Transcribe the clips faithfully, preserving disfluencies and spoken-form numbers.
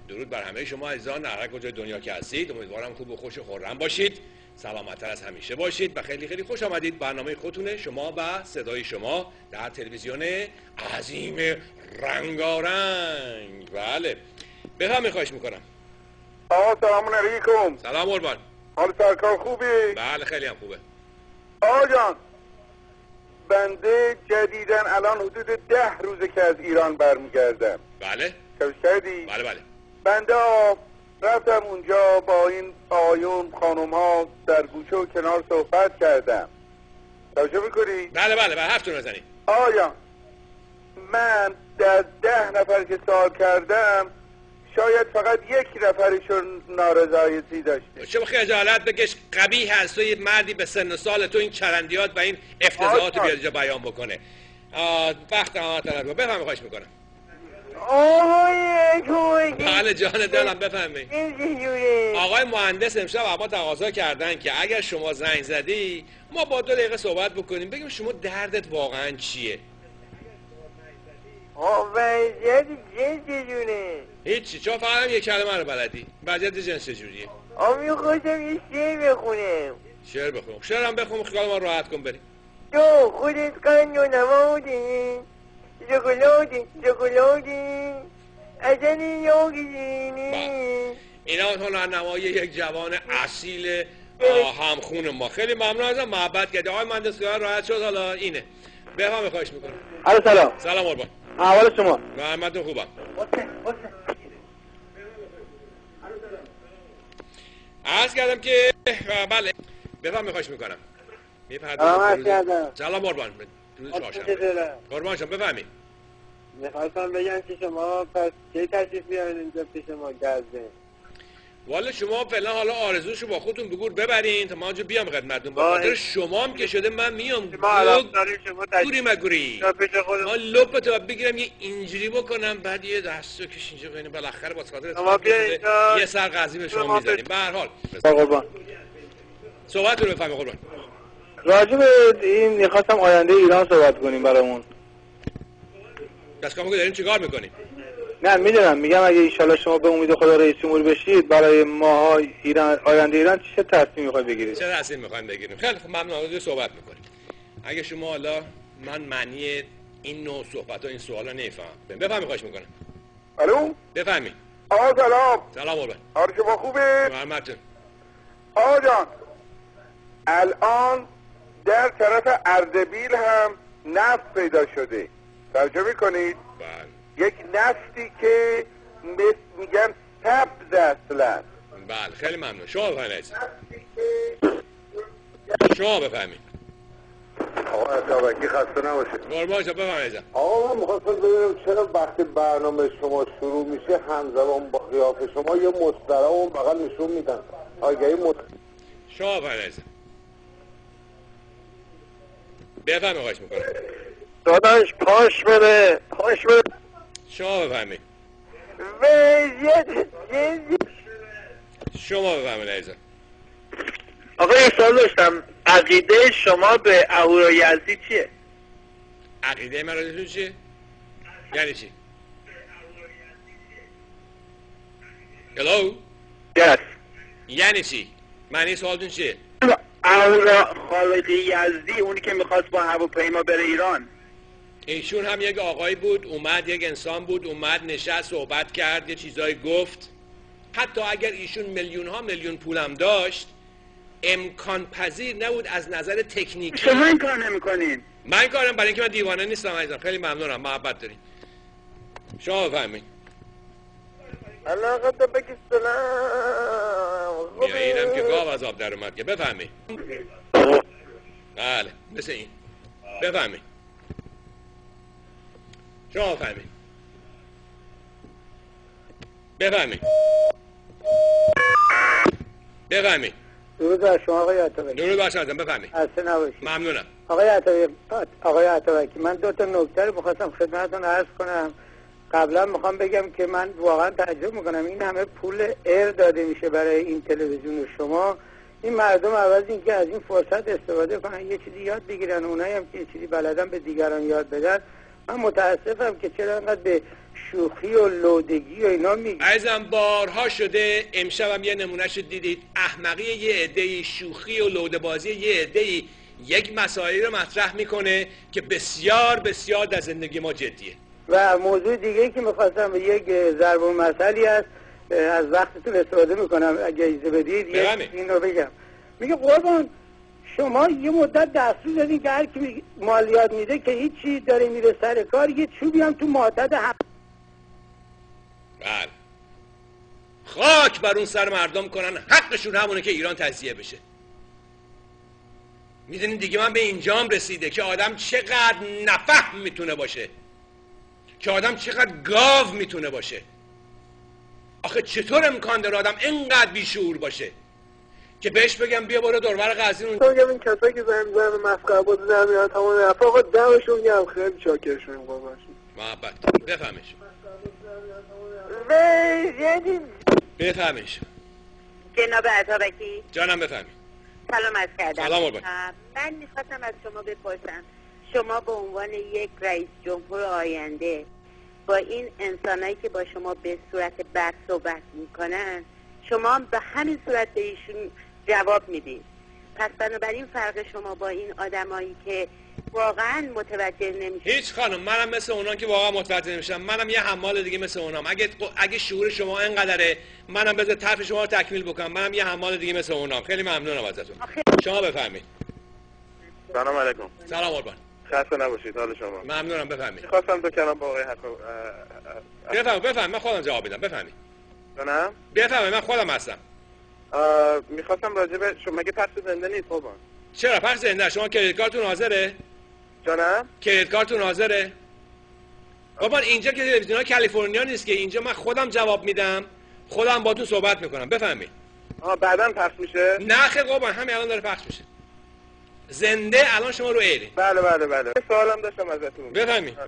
درود بر همه شما عزیزان در هر کجای دنیا که هستید. امیدوارم خوب و خوش و خرم باشید، سلامت‌تر از همیشه باشید و خیلی خیلی خوش آمدید. برنامه خودتونه، شما و صدای شما در تلویزیون عظیم رنگارنگ. بله بفرمایید، خواهش میکنم. آقا سلام علیکم. سلام قربان. حال سرکار خوبی؟ بله خیلی هم خوبه. آقا جان، بنده جدیدن الان حدود ده روزه که از ایران برمیگردم. بله توجه کردی؟ بله بله. بنده رفتم اونجا با این آیون خانوم ها در گوشه و کنار صحبت کردم. توجه میکنی؟ بله بله بله هفتون بزنید. آیا من در ده نفر که سوال کردم شاید فقط یک نفرشون نارضایتی داشته. چه خجالت بکش، قبیح هست تو یه مردی به سن و سال تو این چرندیات و این افتضاحات رو بیاد اینجا بیان بکنه. وقت آقا طلب بفهمی، خواهش میکنم. آقای توی بله جان دلم بفهمی. آقای مهندس امشب اما تقاضا کردن که اگر شما زنگ زدی ما با دو دقیقه صحبت بکنیم، بگیم شما دردت واقعا چیه. وضعیت جنس چجوره؟ هیچی، چون فقط هم یک کلمه رو بلدی. وضعیت جنس چجوریه؟ آقا میخواستم یه شعر بخونم. شعر بخونم؟ شعرم بخونم، خیال ما راحت کن بریم. تو خودت قند و نمادی، شکلاتی شکلاتی ازنی یاگیزینی. اینا هنرنمایی یک جوان اصیل همخون ما. خیلی ممنون ازم، محبت کردی آقای مهندس. خیال راحت شد. حالا اینه بفهم، خواهش میکنم. الو سلام. سلام قربان. احوال شما؟ محمدتون خوبم. عرض کردم که بله بفهم، خواهش میکنم. میپردازم. سلام قربان. قربان شما بفهمی. میخواستم بگم که شما پس کی تشریف بیارین اینجا پیش ما گزده؟ والا شما فعلا حالا آرزوشو با خودتون بگور ببرین تا ما اونجا بیام خدمتتون. با خاطر شما هم که شده من میام. ما الان داریم شما گوری مگوری. ما لپتو بگیرم یه اینجوری بکنم، بعد یه دستو کش اینجا ببینیم بالاخره با خاطر یه سر قضیه به شما میزنیم. به هر حال قربان صحبت رو بفهمی قربان. راجع به این میخواستم آینده ایران صحبت کنیم برامون. دست کامو که داریم چیکار میکنیم؟ نه میدونم، میگم اگه ایشالله شما به امید خدا رئیس جمهور بشید برای ماها ایران، آینده ایران چه تصمیم میخواید بگیرید؟ چه تصمیم میخوایم بگیریم؟ خیلی خب ممنون، از صحبت میکنیم. اگه شما حالا من معنی این نوع صحبت ها این سوالا نمیفهمم، بفهمی خواهش میکنم. الو بفهمی. آقا سلام. سلام قربان. حال شما خوبه؟ محمدتون. آقا جان، الان در طرف اردبیل هم نفت پیدا شده. توجه میکنید؟ بله. یک نفتی که میگن سبز اصلا. بله خیلی ممنون. شما بفهمید. شما بفهمید. آقا اتابکی خسته نباشه. قربان شما بفهمید. آقا من میخواستم ببینم چرا وقتی برنامه شما شروع میشه همزمان با قیافه شما یه مسترا اون بغل نشون میدن. آگهی مست... شما بفهمید. بفهمید خواهش میکنم. داداش پاش بده پاش بده. شما بفهمید. وضعیت جنس. شما بفهمید عزیزم. آقا یه سوال داشتم، عقیده شما به اهورا یزدی چیه؟ عقیده من رو چیه؟ یعنی چی؟ هلو؟ یس. یعنی چی؟ معنی سوالتون چیه؟ اهورا خالق یزدی، اونی که میخواست با هواپیما بره ایران. ایشون هم یک آقایی بود، اومد یک انسان بود، اومد نشست صحبت کرد، یه چیزایی گفت. حتی اگر ایشون میلیون ها میلیون پولم داشت امکان پذیر نبود از نظر تکنیکی. شما این کار نمی‌کنین؟ من کارم برای اینکه من دیوانه نیستم عزیزم. خیلی ممنونم، محبت دارین. شما بفهمید. علاقه تو بگی سلام. بیا اینم که گاو از آب در اومد که بفهمید. بله مثل این. بفهمید. شما بفهمید. بفهمید. بفهمید. درود بر شما آقای عطابکی. درود بر شما بفهمید. خسته نباشید. ممنونم. آقای عطابکی، آقای عطابکی من دو تا نکته رو می‌خواستم خدمتتون عرض کنم. قبلا میخوام بگم که من واقعا تعجب میکنم این همه پول ایر داده میشه برای این تلویزیون شما. این مردم عوض این که از این فرصت استفاده کنن یه چیزی یاد بگیرن، اونایی هم که یه چیزی بلدن به دیگران یاد بدن. من متاسفم که چرا انقدر به شوخی و لودگی و اینا میگی. عزیزم بارها شده، امشب هم یه نمونهش دیدید، احمقی یه عده‌ای، شوخی و لوده‌بازی یه عده‌ای یک مسائلی رو مطرح میکنه که بسیار بسیار در زندگی ما جدیه. و موضوع دیگه که میخواستم به یک ضرب المثلی هست، از وقتتون استفاده میکنم اگه اجازه بدید یک این رو بگم. میگه قربان شما یه مدت دستور دادین که هر کی مالیات میده که هیچی داره میره سر کار، یه چوبی هم تو معتاد هم. بله خاک بر اون سر مردم کنن، حقشون همونه که ایران تجزیه بشه. میدونین دیگه من به اینجام رسیده که آدم چقدر نفهم میتونه باشه، که آدم چقدر گاو میتونه باشه. آخه چطور امکان داره آدم اینقدر بیشعور باشه که بهش بگم بیا برو دوربر قزوین اون میگم این کسایی که زنگ میزنن به مسخره بازی در میارن تمام حرفا آقا دمشون گرم، خیلی چاکرشون قربانشون. محبت بفهمش ویژه بفهمش جناب عطابکی جانم بفهمی. سلام عرض کردم. سلام قربان. من میخواستم از شما بپرسم، شما به عنوان یک رئیس جمهور آینده با این انسانایی که با شما به صورت بد صحبت میکنن، شما هم به همین صورت به ایشون جواب میدید. پس بنابراین فرق شما با این آدمایی که واقعا متوجه نمیشه. هیچ خانم، منم مثل اونان که واقعا متوجه نمیشم. منم یه حمال دیگه مثل اونام. اگه اگه شعور شما اینقدره، منم بذار طرف شما رو تکمیل بکنم. منم یه حمال دیگه مثل اونام. خیلی ممنونم ازتون. شما بفهمید. سلام علیکم. سلام قربان. خسته نباشید. حال شما؟ ممنونم. بفهمید. خواستم تو کلام با آقای حق بفهم بفهم من خودم جواب میدم. بفهمید. جانم؟ بفهمید من خودم هستم. میخواستم راجع به شما، مگه پخش زنده نیست قربان؟ چرا پخش زنده؟ شما کریدت کارتون حاضره؟ جانم؟ کریدت کارتون حاضره؟ قربان اینجا که تلویزیون کالیفرنیا نیست که، اینجا من خودم جواب میدم، خودم باهاتون صحبت میکنم. بفهمید. آها بعداً پخش میشه؟ نه خیر قربان، همین الان داره پخش میشه. زنده الان شما رو ایرین. بله بله بله. سوالم داشتم ازتون. بفهمید.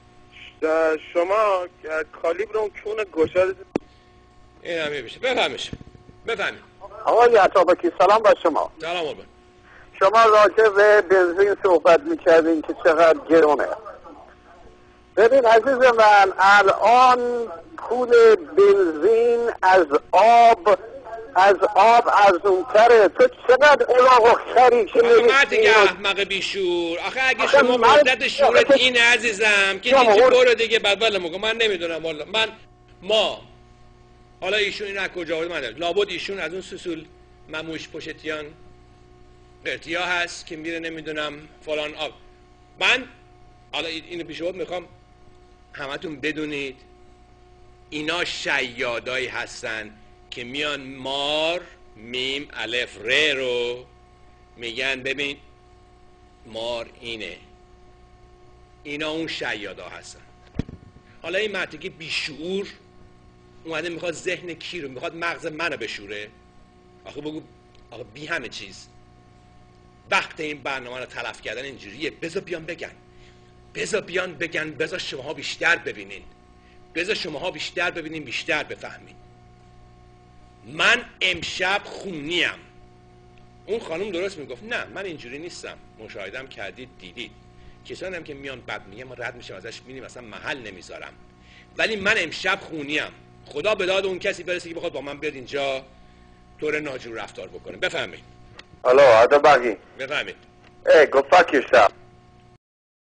شما کالیبر اون کون گشاد این هم میشه. بفهمش. بفهمید. آقای عطابکی سلام با شما. سلام قربان. شما راجع به بنزین صحبت میکردین که چقدر گرونه. ببین عزیز من، الان پول بنزین از آب از آب ارزونتره. تو چقدر الاغ خری که مرد دیگه احمق بیشور. آخه اگه شما مدت شورت اینه عزیزم که دیگه برو دیگه بدبل مگه من نمیدونم والا. من ما حالا ایشون این از کجا آورد من دارم. لابد ایشون از اون سسول مموش پشتیان قرتیا هست که میره نمیدونم فلان آب. من حالا اینو پیشواد میخوام همتون بدونید اینا شیادایی هستن که میان مار میم الف ر رو میگن ببین مار اینه. اینا اون شیادا هستن. حالا این مردی که بیشعور اومده میخواد ذهن کی رو، میخواد مغز منو بشوره. آخه بگو آخه بی همه چیز وقت این برنامه رو تلف کردن اینجوریه. بذار بیان بگن، بذار بیان بگن، بذار شماها بیشتر ببینین، بذار شماها بیشتر ببینین، بیشتر بفهمین. من امشب خونیم. اون خانم درست میگفت نه من اینجوری نیستم، مشاهدم کردید دیدید. کسانی هم که میان بد میگه ما رد میشم ازش، میریم اصلا محل نمیذارم. ولی من امشب خونیم. خدا به داد اون کسی برسه که بخواد با من بیاد اینجا طور ناجور رفتار بکنه. بفهمید. الو عطابکی بفهمید. Hey, go fuck yourself.